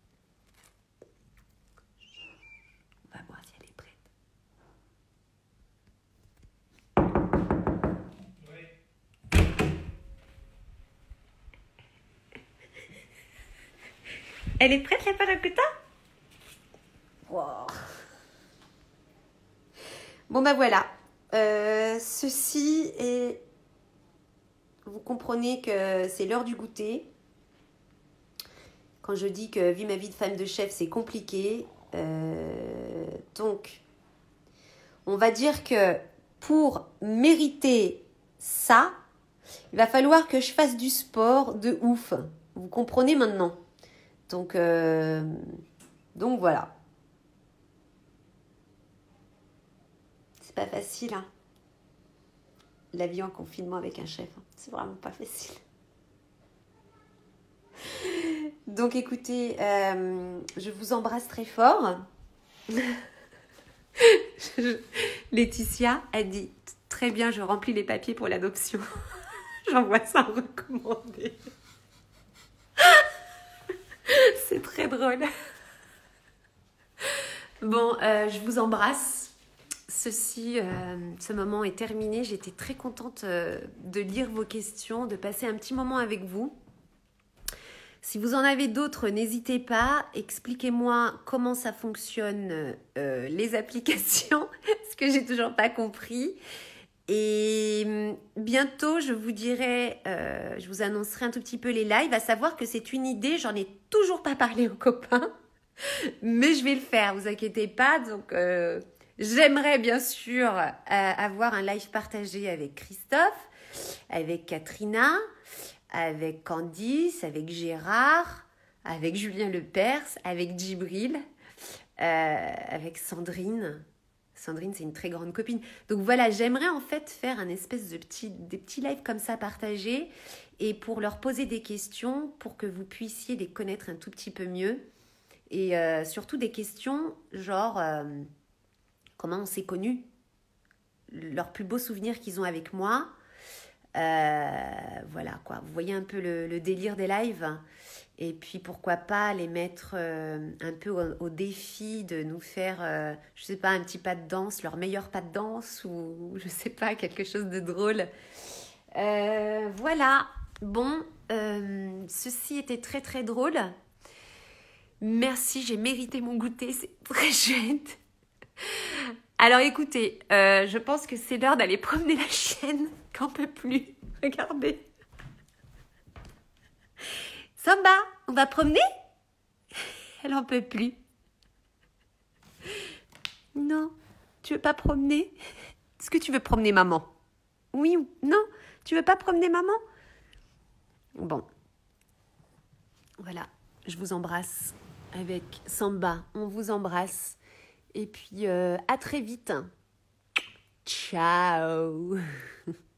On va voir si elle est prête. Elle est prête, la panna cotta? Wow. Bon, bah voilà. Ceci est... Vous comprenez que c'est l'heure du goûter. Quand je dis que vivre ma vie de femme de chef, c'est compliqué. Donc, on va dire que pour mériter ça, il va falloir que je fasse du sport de ouf. Vous comprenez maintenant? Donc voilà. C'est pas facile, hein. La vie en confinement avec un chef, hein. C'est vraiment pas facile. Donc écoutez, je vous embrasse très fort. Laetitia a dit très bien, je remplis les papiers pour l'adoption. J'envoie ça en recommandé. C'est très drôle. Bon, je vous embrasse. Ce moment est terminé. J'étais très contente de lire vos questions, de passer un petit moment avec vous. Si vous en avez d'autres, n'hésitez pas. Expliquez-moi comment ça fonctionne les applications, parce que j'ai toujours pas compris. Et bientôt, je vous dirai, je vous annoncerai un tout petit peu les lives, à savoir que c'est une idée, j'en ai toujours pas parlé aux copains, mais je vais le faire, vous inquiétez pas. Donc, j'aimerais bien sûr avoir un live partagé avec Christophe, avec Katrina, avec Candice, avec Gérard, avec Julien Lepers, avec Djibril, avec Sandrine. Sandrine, c'est une très grande copine. Donc voilà, j'aimerais en fait faire un espèce de des petits lives comme ça partagés et pour leur poser des questions pour que vous puissiez les connaître un tout petit peu mieux. Et surtout des questions genre comment on s'est connus, leurs plus beaux souvenirs qu'ils ont avec moi. Voilà quoi, vous voyez un peu le délire des lives. Et puis pourquoi pas les mettre un peu au défi de nous faire, je sais pas, un petit pas de danse, leur meilleur pas de danse ou je sais pas, quelque chose de drôle. Voilà, bon, ceci était très très drôle. Merci, j'ai mérité mon goûter, c'est très chouette. Alors écoutez, je pense que c'est l'heure d'aller promener la chienne, qu'en peut plus. Regardez. Samba, on va promener? Elle en peut plus. Non, tu veux pas promener? Est-ce que tu veux promener maman? Oui ou non? Tu veux pas promener maman? Bon. Voilà, je vous embrasse avec Samba. On vous embrasse. Et puis, à très vite. Ciao.